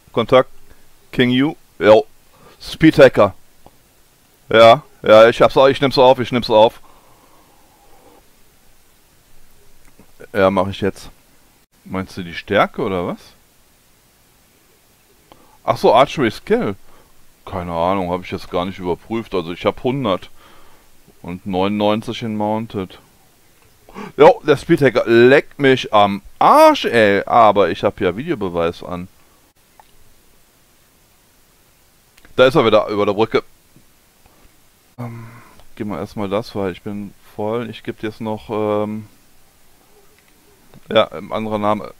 Kontakt. King U. Jo. Speedhacker. Ja, ja, ich hab's auch, ich nehm's auf, ich nehm's auf. Ja, mache ich jetzt. Meinst du die Stärke oder was? Ach so, Archery Skill. Keine Ahnung, habe ich jetzt gar nicht überprüft. Also ich habe 100 und 99 in Mounted. Jo, der Speedhacker leckt mich am Arsch, ey. Aber ich habe ja Videobeweis an. Da ist er wieder über der Brücke. Gib mal erstmal das, weil ich bin voll. Ich gebe jetzt noch, ja, im anderen Namen.